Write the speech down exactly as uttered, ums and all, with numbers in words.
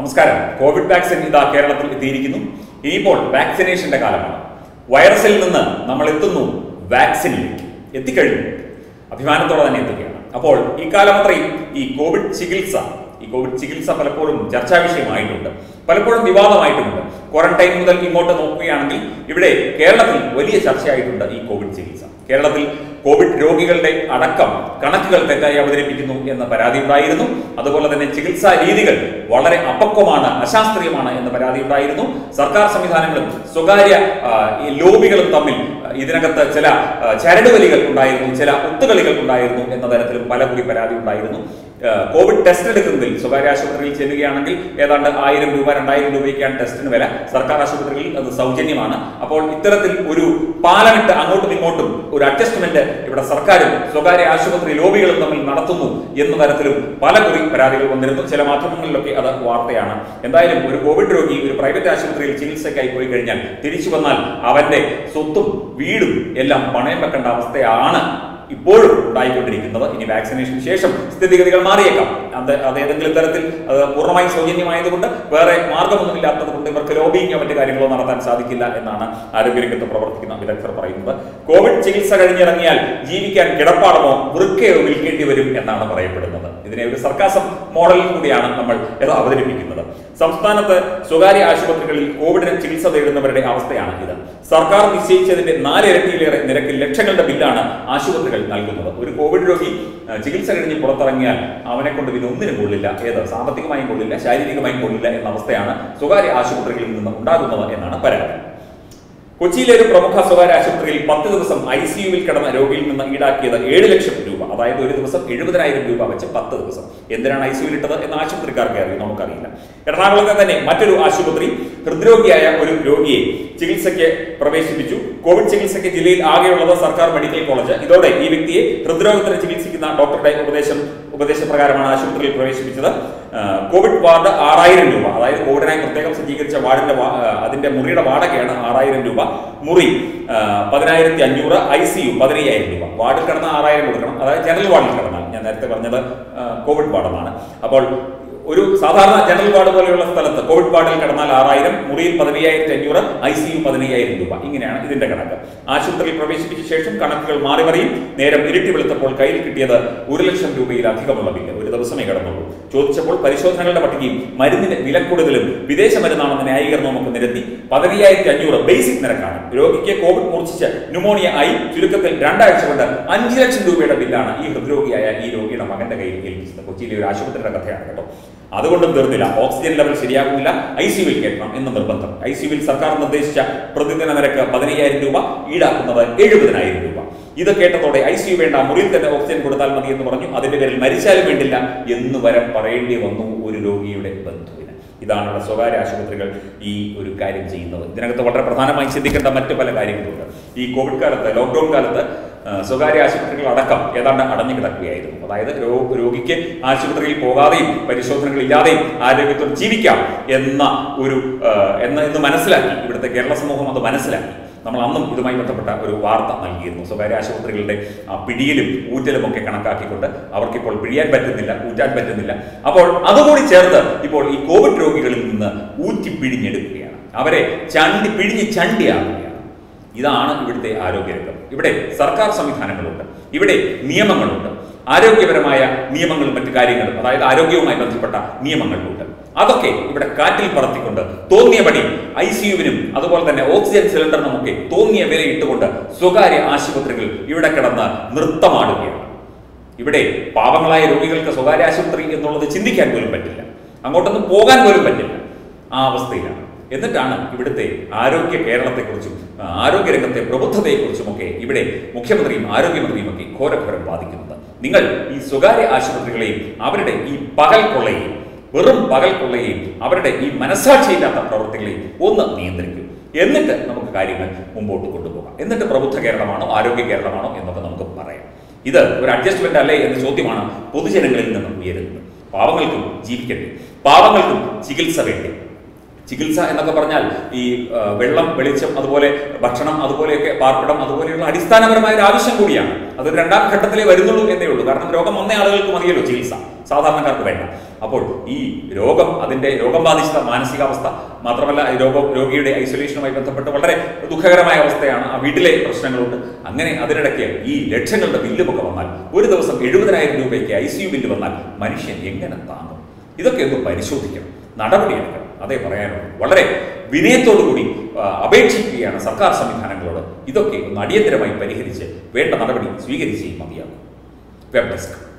നമസ്കാരം. Covid vaccine ഇതാ കേരളത്തിൽ എത്തിയിരിക്കുന്നു. ഇനിയിപ്പോൾ വാക്സിനേഷന്റെ കാലമാണ്. വൈറസിൽ നിന്ന് നമ്മൾ എത്തുന്നു വാക്സിനിലേക്ക്. എത്തിക്കഴിഞ്ഞു, അഭിമാനത്തോടെ തന്നെ എത്തുകയാണ്. അപ്പോൾ ഈ കാലം അത്രയും ഈ കോവിഡ് ചികിത്സ ഈ കോവിഡ് ചികിത്സ പലപ്പോഴും ചർച്ചാ വിഷയമായിട്ടുണ്ട്, പലപ്പോഴും വിവാദമായിട്ടുമുണ്ട്. ക്വാറന്റൈൻ മുതൽ ഇങ്ങോട്ട് നോക്കുകയാണെങ്കിൽ ഇവിടെ കേരളത്തിൽ വലിയ ചർച്ചയായിട്ടുണ്ട് ഈ കോവിഡ് ചികിത്സ. കേരളത്തിൽ കോവിഡ് രോഗികളുടെ അടക്കം കണക്കുകൾ തെറ്റായി അവതരിപ്പിക്കുന്നു എന്ന പരാതി ഉണ്ടായിരുന്നു. അതുപോലെ തന്നെ ചികിത്സാ രീതികൾ വളരെ അപക്വമാണ്, അശാസ്ത്രീയമാണ് എന്ന പരാതി ഉണ്ടായിരുന്നു. സർക്കാർ സംവിധാനങ്ങളും സ്വകാര്യ ലോബികളും തമ്മിൽ ഇതിനകത്ത് ചില ചരടുവലികൾ ഉണ്ടായിരുന്നു, ചില ഒത്തുകളികൾ ഉണ്ടായിരുന്നു എന്ന തരത്തിലും പലകുറി പരാതി ഉണ്ടായിരുന്നു. കോവിഡ് ടെസ്റ്റ് എടുക്കുന്നതിൽ സ്വകാര്യ ആശുപത്രിയിൽ ചെല്ലുകയാണെങ്കിൽ ഏതാണ്ട് ആയിരം രൂപ രണ്ടായിരം രൂപയ്ക്കാണ് ടെസ്റ്റിന് വില. സർക്കാർ ആശുപത്രികളിൽ അത് സൗജന്യമാണ്. അപ്പോൾ ഇത്തരത്തിൽ ഒരു പാലമിട്ട് അങ്ങോട്ടും ഇങ്ങോട്ടും ഒരു അഡ്ജസ്റ്റ്മെന്റ് ഇവിടെ സർക്കാരും സ്വകാര്യ ആശുപത്രി ലോബികളും തമ്മിൽ നടത്തുന്നു എന്ന തരത്തിലും പലകുറി പരാതികൾ വന്നിരുന്നു. ചില മാധ്യമങ്ങളിലൊക്കെ അത് വാർത്തയാണ്. എന്തായാലും ഒരു കോവിഡ് രോഗി ഒരു പ്രൈവറ്റ് ആശുപത്രിയിൽ ചികിത്സയ്ക്കായി പോയി കഴിഞ്ഞാൽ തിരിച്ചു വന്നാൽ അവന്റെ സ്വത്തും വീടും എല്ലാം പണയം വെക്കേണ്ട അവസ്ഥയാണ് ഇപ്പോഴും ഉണ്ടായിക്കൊണ്ടിരിക്കുന്നത്. ഇനി വാക്സിനേഷന് ശേഷം സ്ഥിതിഗതികൾ മാറിയേക്കാം. അത് അത് ഏതെങ്കിലും തരത്തിൽ അത് പൂർണ്ണമായും സൗജന്യമായതുകൊണ്ട് വേറെ മാർഗമൊന്നുമില്ലാത്തത് കൊണ്ട് ഇവർക്ക് ലോബിങ്ങോ മറ്റു കാര്യങ്ങളോ നടത്താൻ സാധിക്കില്ല എന്നാണ് ആരോഗ്യരംഗത്ത് പ്രവർത്തിക്കുന്ന വിദഗ്ധർ പറയുന്നത്. കോവിഡ് ചികിത്സ കഴിഞ്ഞിറങ്ങിയാൽ ജീവിക്കാൻ കിടപ്പാടമോ വൃക്കയോ വിൽക്കേണ്ടി വരും എന്നാണ് പറയപ്പെടുന്നത്. ഇതിനെ ഒരു സർക്കാസം മോഡലിൽ കൂടിയാണ് നമ്മൾ ഇത് അവതരിപ്പിക്കുന്നത്. സംസ്ഥാനത്ത് സ്വകാര്യ ആശുപത്രികളിൽ കോവിഡിന് ചികിത്സ തേടുന്നവരുടെ അവസ്ഥയാണ് ഇത്. സർക്കാർ നിശ്ചയിച്ചതിന്റെ നാലിരട്ടിയിലേറെ നിരക്കിൽ ലക്ഷങ്ങളുടെ ബില്ലാണ് ആശുപത്രികൾ നൽകുന്നത്. ഒരു കോവിഡ് രോഗി ചികിത്സ കഴിഞ്ഞ് പുറത്തിറങ്ങിയാൽ അവനെ കൊണ്ട് പിന്നെ ഒന്നിനും കൊള്ളില്ല. ഏത് സാമ്പത്തികമായും കൊള്ളില്ല, ശാരീരികമായും കൊള്ളില്ല എന്ന അവസ്ഥയാണ് സ്വകാര്യ ആശുപത്രികളിൽ നിന്ന് ഉണ്ടാകുന്നത് എന്നാണ് പരാതി. കൊച്ചിയിലെ ഒരു പ്രമുഖ സ്വകാര്യ ആശുപത്രിയിൽ പത്ത് ദിവസം ഐ സി യുവിൽ കിടന്ന രോഗിയിൽ നിന്ന് ഈടാക്കിയത് ഏഴ് ലക്ഷം രൂപ. അതായത് ഒരു ദിവസം എഴുപതിനായിരം രൂപ വെച്ച് പത്ത് ദിവസം. എന്തിനാണ് ഐ സി യുവിൽ ഇട്ടത് എന്ന് ആശുപത്രിക്കാർക്ക് അറിയും, നമുക്കറിയില്ല. എറണാകുളത്തെ തന്നെ മറ്റൊരു ആശുപത്രി ഹൃദ്രോഗിയായ ഒരു രോഗിയെ ചികിത്സയ്ക്ക് പ്രവേശിപ്പിച്ചു. കോവിഡ് ചികിത്സയ്ക്ക് ജില്ലയിൽ ആകെയുള്ളത് സർക്കാർ മെഡിക്കൽ കോളേജ്. ഇതോടെ ഈ വ്യക്തിയെ ഹൃദ്രോഗത്തിന് ചികിത്സിക്കുന്ന ഡോക്ടറുടെ ഉപദേശം ഉപദേശപ്രകാരമാണ് ആശുപത്രിയിൽ പ്രവേശിപ്പിച്ചത്. കോവിഡ് വാർഡ് ആറായിരം രൂപ, അതായത് കോവിഡിനായി പ്രത്യേകം സജ്ജീകരിച്ച വാർഡിന്റെ അതിന്റെ മുറിയുടെ വാടകയാണ് ആറായിരം രൂപ. മുറി പതിനായിരത്തി അഞ്ഞൂറ്, ഐ സി യു പതിനയ്യായിരം രൂപ. വാർഡിൽ കിടന്ന ആറായിരം കൊടുക്കണം, അതായത് ജനറൽ വാർഡിൽ കിടന്നാൽ. ഞാൻ നേരത്തെ പറഞ്ഞത് കോവിഡ് വാർഡെന്നാണ്. അപ്പോൾ ഒരു സാധാരണ ജനറൽ വാർഡ് പോലെയുള്ള സ്ഥലത്ത് കോവിഡ് വാർഡിൽ കിടന്നാൽ ആറായിരം, മുറിയിൽ പതിനയ്യായിരത്തി അഞ്ഞൂറ്, ഐ സി യു പതിനയ്യായിരം രൂപ. ഇങ്ങനെയാണ് ഇതിന്റെ കണക്ക്. ആശുപത്രിയിൽ പ്രവേശിപ്പിച്ച ശേഷം കണക്കുകൾ മാറി മറിയും. നേരം ഇരുട്ടി വെളുത്തപ്പോൾ കയ്യിൽ കിട്ടിയത് ഒരു ലക്ഷം രൂപയിലധികമുള്ള ബില്ല്. ഒരു ദിവസമേ കിടന്നുള്ളൂ. ചോദിച്ചപ്പോൾ പരിശോധനകളുടെ പട്ടികയും മരുന്നിന് വിലക്കൂടുതലും വിദേശ മരുന്നാണെന്ന ന്യായീകരണവും ഒക്കെ നിരത്തി. പതിനയ്യായിരത്തി അഞ്ഞൂറ് ബേസിക് നിരക്കാണ്. രോഗിക്ക് കോവിഡ് മൂർച്ഛിച്ച് ന്യൂമോണിയ ആയി ചുരുക്കത്തിൽ രണ്ടാഴ്ച കൊണ്ട് അഞ്ച് ലക്ഷം രൂപയുടെ ബില്ലാണ് ഈ ഹൃദ്രോഗിയായ ഈ രോഗിയുടെ മകന്റെ കയ്യിൽ ഏൽപ്പിച്ചത്. കൊച്ചിയിലെ ഒരു ആശുപത്രിയുടെ കഥയാണ് കേട്ടോ. അതുകൊണ്ടും തീർന്നില്ല. ഓക്സിജൻ ലെവൽ ശരിയാകുന്നില്ല, ഐ സി യുവിൽ കയറ്റണം എന്ന് നിർബന്ധം. ഐ സി യുവിൽ സർക്കാർ നിർദ്ദേശിച്ച പ്രതിദിന നിരക്ക് പതിനയ്യായിരം രൂപ, ഈടാക്കുന്നത് എഴുപതിനായിരം രൂപ. ഇത് കേട്ടതോടെ ഐ സി യു വേണ്ട, മുറിയിൽ തന്നെ ഓക്സിജൻ കൊടുത്താൽ മതി എന്ന് പറഞ്ഞു. അതിന്റെ പേരിൽ മരിച്ചാലും വേണ്ടില്ല എന്ന് വരെ പറയേണ്ടി വന്നു ഒരു രോഗിയുടെ ബന്ധുവിന്. ഇതാണ് ഇവിടെ സ്വകാര്യ ആശുപത്രികൾ ഈ ഒരു കാര്യം ചെയ്യുന്നത്. ഇതിനകത്ത് വളരെ പ്രധാനമായി ചിന്തിക്കേണ്ട മറ്റു പല കാര്യങ്ങളുണ്ട്. ഈ കോവിഡ് കാലത്ത്, ലോക്ക്ഡൌൺ കാലത്ത് സ്വകാര്യ ആശുപത്രികൾ അടക്കം ഏതാണ്ട് അടഞ്ഞു കിടക്കുകയായിരുന്നു. അതായത് രോഗിക്ക് ആശുപത്രിയിൽ പോകാതെയും പരിശോധനകൾ ഇല്ലാതെയും ആരോഗ്യത്തോടെ ജീവിക്കാം എന്ന ഒരു എന്ന എന്ന് മനസ്സിലാക്കി ഇവിടുത്തെ കേരള സമൂഹം അത് മനസ്സിലാക്കി. നമ്മൾ അന്നും ഇതുമായി ബന്ധപ്പെട്ട ഒരു വാർത്ത നൽകിയിരുന്നു. സ്വകാര്യ ആശുപത്രികളുടെ പിടിയിലും ഊറ്റലും ഒക്കെ കണക്കാക്കിക്കൊണ്ട് അവർക്കിപ്പോൾ പിഴിയാൻ പറ്റുന്നില്ല, ഊറ്റാൻ പറ്റുന്നില്ല. അപ്പോൾ അതുകൂടി ചേർത്ത് ഇപ്പോൾ ഈ കോവിഡ് രോഗികളിൽ നിന്ന് ഊറ്റി പിഴിഞ്ഞെടുക്കുകയാണ്. അവരെ ചണ്ടി പിഴിഞ്ഞ് ചണ്ടിയാകുകയാണ്. ഇതാണ് ഇവിടുത്തെ ആരോഗ്യരംഗം. ഇവിടെ സർക്കാർ സംവിധാനങ്ങളുണ്ട്, ഇവിടെ നിയമങ്ങളുണ്ട്, ആരോഗ്യപരമായ നിയമങ്ങളും മറ്റു കാര്യങ്ങളും, അതായത് ആരോഗ്യവുമായി ബന്ധപ്പെട്ട നിയമങ്ങളുണ്ട്. അതൊക്കെ ഇവിടെ കാറ്റിൽ പറത്തിക്കൊണ്ട് തോന്നിയ പണി ഐ സി യുവിനും അതുപോലെ തന്നെ ഓക്സിജൻ സിലിണ്ടറിനുമൊക്കെ തോന്നിയ വില ഇട്ടുകൊണ്ട് സ്വകാര്യ ആശുപത്രികൾ ഇവിടെ കിടന്ന് നൃത്തമാടുകയാണ്. ഇവിടെ പാവങ്ങളായ രോഗികൾക്ക് സ്വകാര്യ ആശുപത്രി എന്നുള്ളത് ചിന്തിക്കാൻ പോലും പറ്റില്ല, അങ്ങോട്ടൊന്നും പോകാൻ പോലും പറ്റില്ല. ആ അവസ്ഥയിലാണ്. എന്നിട്ടാണ് ഇവിടുത്തെ ആരോഗ്യ കേരളത്തെക്കുറിച്ചും ആരോഗ്യരംഗത്തെ പ്രബുദ്ധതയെക്കുറിച്ചുമൊക്കെ ഇവിടെ മുഖ്യമന്ത്രിയും ആരോഗ്യമന്ത്രിയും ഒക്കെ ഘോരഘോരം വാദിക്കുന്നത്. നിങ്ങൾ ഈ സ്വകാര്യ ആശുപത്രികളെയും അവരുടെ ഈ പകൽ കൊള്ളയെയും, വെറും പകൽ കൊള്ളയെയും, അവരുടെ ഈ മനസ്സാക്ഷിയില്ലാത്ത പ്രവൃത്തികളെയും ഒന്ന് നിയന്ത്രിക്കും. എന്നിട്ട് നമുക്ക് കാര്യങ്ങൾ മുമ്പോട്ട് കൊണ്ടുപോകാം. എന്നിട്ട് പ്രബുദ്ധ കേരളമാണോ ആരോഗ്യ കേരളമാണോ എന്നൊക്കെ നമുക്ക് പറയാം. ഇത് ഒരു അഡ്ജസ്റ്റ്മെന്റ് അല്ലേ എന്ന ചോദ്യമാണ് പൊതുജനങ്ങളിൽ നിന്നും ഉയരുന്നത്. പാവങ്ങൾക്കും ജീവിക്കട്ടെ, പാവങ്ങൾക്കും ചികിത്സ വേണ്ടി. ചികിത്സ എന്നൊക്കെ പറഞ്ഞാൽ ഈ വെള്ളം, വെളിച്ചം, അതുപോലെ ഭക്ഷണം, അതുപോലെയൊക്കെ പാർപ്പിടം, അതുപോലെയുള്ള അടിസ്ഥാനപരമായ ഒരു ആവശ്യം കൂടിയാണ്. അതൊരു രണ്ടാം ഘട്ടത്തിലേ വരുന്നുള്ളൂ എന്നേ ഉള്ളൂ. കാരണം രോഗം വന്ന ആളുകൾക്ക് മതിയല്ലോ ചികിത്സ, സാധാരണക്കാർക്ക് വേണ്ട. അപ്പോൾ ഈ രോഗം, അതിൻ്റെ രോഗം ബാധിച്ച മാനസികാവസ്ഥ മാത്രമല്ല രോഗ രോഗിയുടെ ഐസൊലേഷനുമായി ബന്ധപ്പെട്ട് വളരെ ദുഃഖകരമായ അവസ്ഥയാണ്. ആ വീട്ടിലെ പ്രശ്നങ്ങളുണ്ട്. അങ്ങനെ അതിനിടയ്ക്ക് ഈ ലക്ഷങ്ങളുടെ ബില്ലുമൊക്കെ വന്നാൽ, ഒരു ദിവസം എഴുപതിനായിരം രൂപയ്ക്ക് ഐ സി യു ബില്ല് വന്നാൽ മനുഷ്യൻ എങ്ങനെ താങ്ങും? ഇതൊക്കെ ഒന്ന് പരിശോധിക്കണം, നടപടിയെടുക്കണം. അതേ പറയാനുള്ളൂ. വളരെ വിനയത്തോടു കൂടി അപേക്ഷിക്കുകയാണ് സർക്കാർ സംവിധാനങ്ങളോട്. ഇതൊക്കെ ഒന്ന് അടിയന്തരമായി പരിഹരിച്ച് വേണ്ട നടപടി സ്വീകരിച്ചേ മതിയാകും. Web desk.